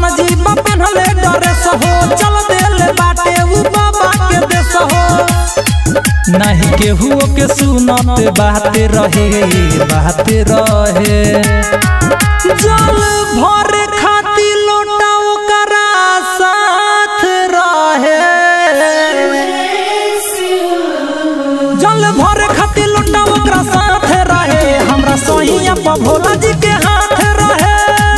जी पहनले ड्रेस हो चल देले बाटे उ बाबा के देश हो नहीं केहू के सुनत बाते रहे जल भर खाती लोटा ओकरा साथ रहे जल भर खाती लोटा ओकरा साथ रहे हमरा सोहिया पर भोला जी के हाथ रहे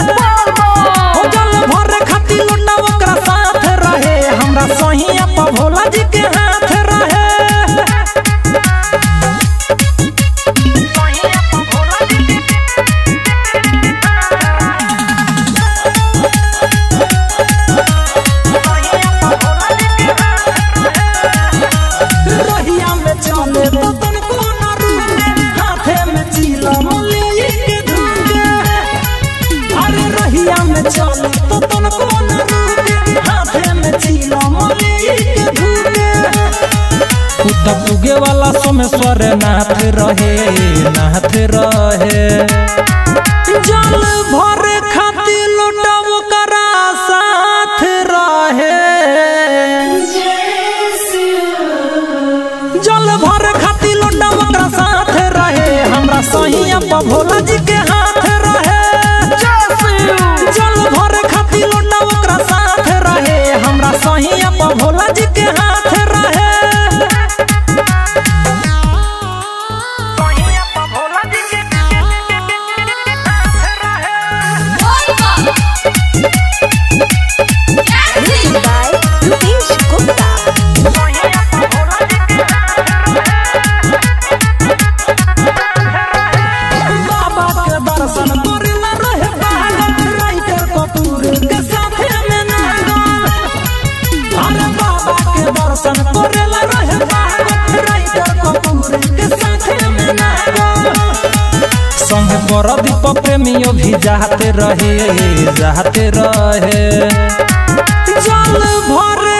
जल भर खाती लोटा ओकरा साथ रहे हमरा सोहिया पर भोला जी के हाथ रहे तो तन को न रुके हाथे में चीला मोले के धुके उदा पुगे वाला सोमेश्वर नाथ रहे जल भर खाती लोटा ओकरा साथ रहे जल भर खाती लोटा ओकरा साथ रहे हमरा सहिया पर भोला जी के हाथ रहे जल भर खाती लोटा ओकरा साथ रहे हमरा सहिया पर भोला जी के हाथ रहे बाबा के दर्शन करेला रहे पागल राइटर कपूर के साथे में नागल अरे बाबा के दर्शन करेला रहे पागल राइटर कपूर के साथे में नागल संग परदीप प्रेमियों भी जाते रहे जल भर